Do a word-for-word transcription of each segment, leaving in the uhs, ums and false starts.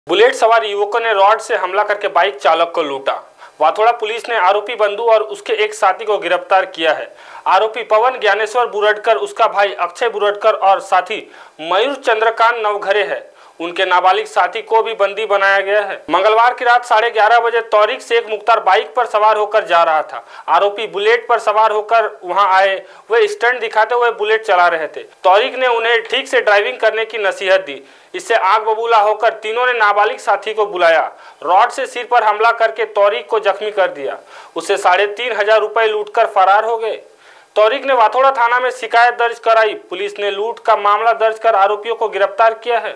Bullet सवार युवकों ने रॉड से हमला करके बाइक चालक को लूटा। वाथोड़ा पुलिस ने आरोपी बंधु और उसके एक साथी को गिरफ्तार किया है। आरोपी पवन ज्ञानेश्वर बुरडकर, उसका भाई अक्षय बुरडकर और साथी मयूर चंद्रकांत नवघरे है। उनके नाबालिग साथी को भी बंदी बनाया गया है। मंगलवार की रात साढ़े ग्यारह बजे तौरीक शेख मुख्तार बाइक पर सवार होकर जा रहा था। आरोपी बुलेट पर सवार होकर वहां आए। वे स्टंट दिखाते हुए बुलेट चला रहे थे। तौरीक ने उन्हें ठीक से ड्राइविंग करने की नसीहत दी। इससे आग बबूला होकर तीनों ने नाबालिग साथी को बुलाया। रॉड से सिर पर हमला करके तौरीक को जख्मी कर दिया। उसे साढ़े तीन हजार रुपए लूटकर फरार हो गए। तौरीक ने वाथोड़ा थाना में शिकायत दर्ज कराई। पुलिस ने लूट का मामला दर्ज कर आरोपियों को गिरफ्तार किया है।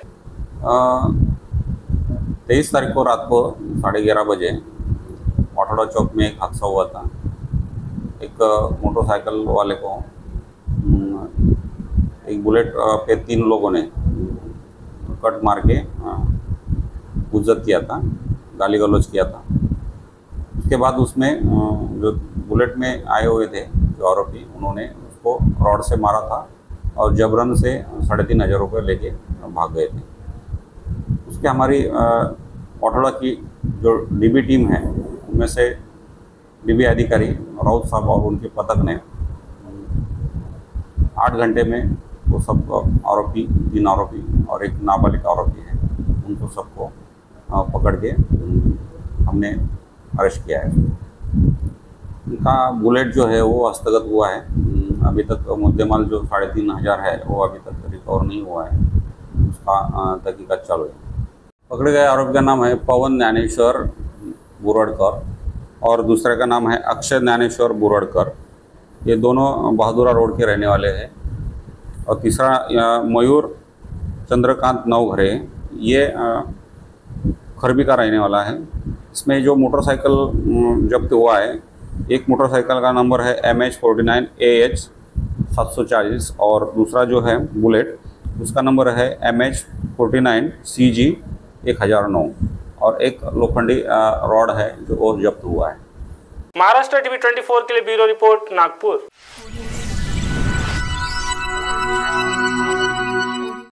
तेईस तारीख को रात को साढ़े ग्यारह बजे वाथोड़ा चौक में एक हादसा हुआ था। एक मोटरसाइकिल वाले को एक बुलेट पे तीन लोगों ने कट मार के गुज्जत किया था, गाली गलौज किया था। उसके बाद उसमें जो बुलेट में आए हुए थे जो आरोपी, उन्होंने उसको रॉड से मारा था और जबरन से साढ़े तीन हज़ार रुपये लेके भाग गए थे। उसके हमारी वाथोड़ा की जो डीबी टीम है, उनमें से डीबी अधिकारी राउत साहब और उनके पथक ने आठ घंटे में वो सब आरोपी, तीन आरोपी और एक नाबालिग आरोपी है, उनको सबको पकड़ के हमने अरेस्ट किया है। उनका बुलेट जो है वो हस्तगत हुआ है। अभी तक मुद्देमाल जो साढ़े तीन हज़ार है वो अभी तक रिकवर नहीं हुआ है, उसका तहकीकात चालू है। पकड़े गए आरोपी का नाम है पवन ज्ञानेश्वर बुरडकर और दूसरे का नाम है अक्षय ज्ञानेश्वर बुरडकर। ये दोनों बहादुरा रोड के रहने वाले हैं। और तीसरा मयूर चंद्रकांत नवघरे, ये खरबी का रहने वाला है। इसमें जो मोटरसाइकिल जब्त हुआ है, एक मोटरसाइकिल का नंबर है M H forty nine A H सात सौ चालीस और दूसरा जो है बुलेट, उसका नंबर है M H forty nine C G एक हज़ार नौ और एक लोखंडी रॉड है जो और जब्त हुआ है। महाराष्ट्र टीवी चौबीस के लिए ब्यूरो रिपोर्ट, नागपुर।